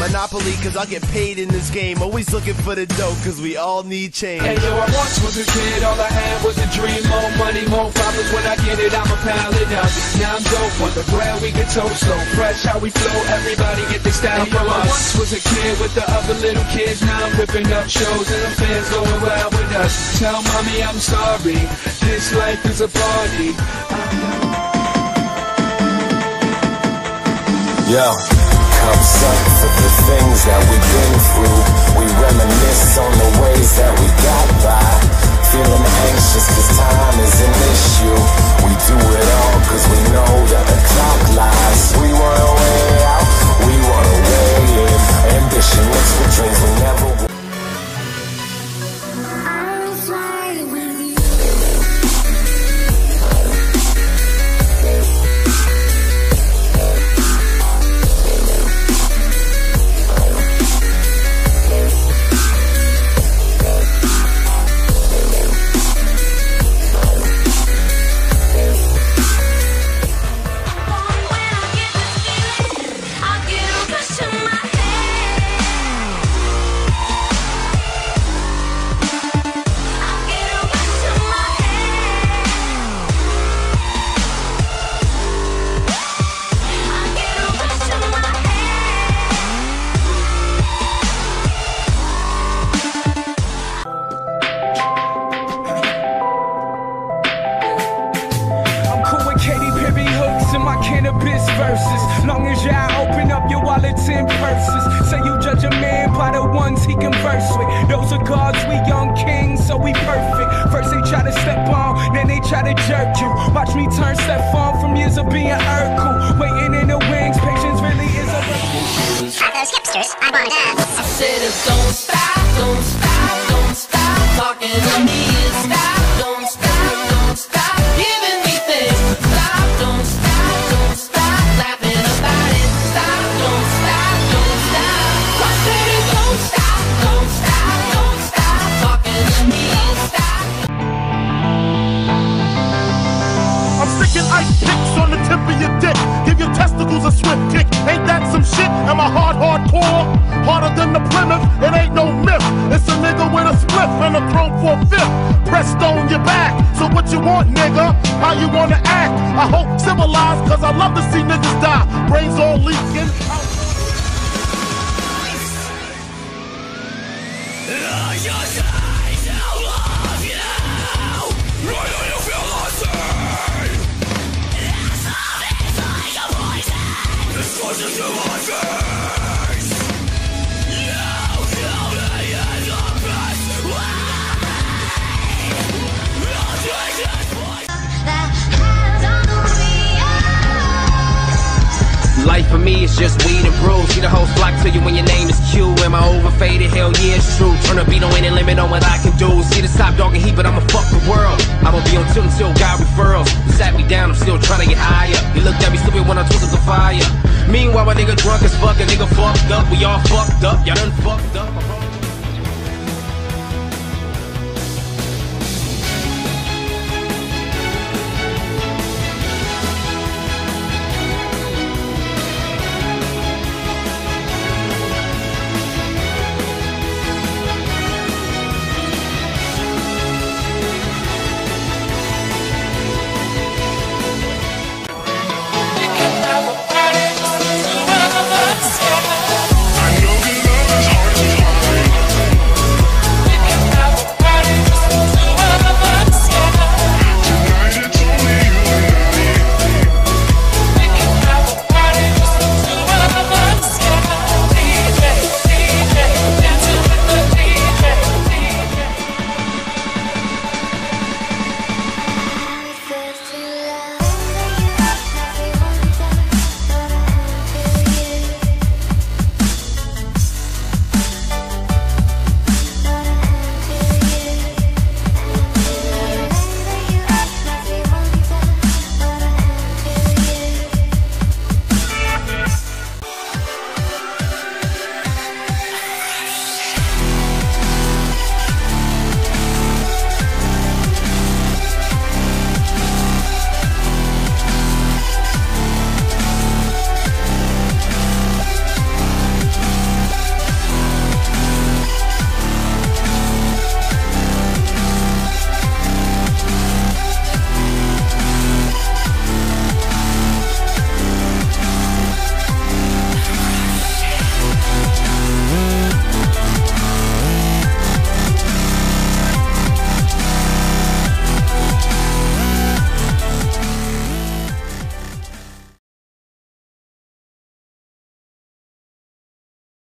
Monopoly, cause I'll get paid in this game. Always looking for the dough, cause we all need change. Hey yo, I once was a kid, all I had was a dream. More money, more problems, when I get it, I'ma pile it up. Now I'm dope, on the ground we get toast so fresh how we flow, everybody get their style from us. I once was a kid with the other little kids, now I'm whipping up shows and the fans going wild with us. Tell mommy I'm sorry, this life is a party. Yo, cups up for the things that we've been through. We reminisce on the ways that we got by. Feeling anxious cause time is an issue. We do it all cause we know that the clock lies. We want a way out, we want a way in. Ambition mixed with dreams we never will. Cannabis verses, long as y'all open up your wallets and purses. Say you judge a man by the ones he converse with. Those are gods, we young kings, so we perfect. First they try to step on, then they try to jerk you. Watch me turn step on from years of being Urkel. Waiting in the wings, patience really is a virtue. At those hipsters, I wanna dance. I said don't stop, don't stop, don't stop talking to me. Stop, don't stop, don't stop giving me things. Stop, don't stop. Ice picks on the tip of your dick. Give your testicles a swift kick. Ain't that some shit? Am I hardcore? Harder than the Plymouth? It ain't no myth. It's a nigga with a spliff and a chrome for a fifth. Pressed on your back. So what you want, nigga? How you wanna act? I hope civilized, cause I love to see niggas die. Brains all leaking. Life for me is just weed and brew. See the whole flock to you when your name is Q. Am I overfaded? Hell yeah, it's true. Turn the beat on any limit on what I can do. See the top dog and heat, but I'ma fuck the world. I'ma be on tilt until God referrals. You sat me down, I'm still trying to get higher. You looked at me stupid when I took up the fire. Meanwhile, my nigga drunk as fuck, a nigga fucked up. We all fucked up, y'all done fucked up.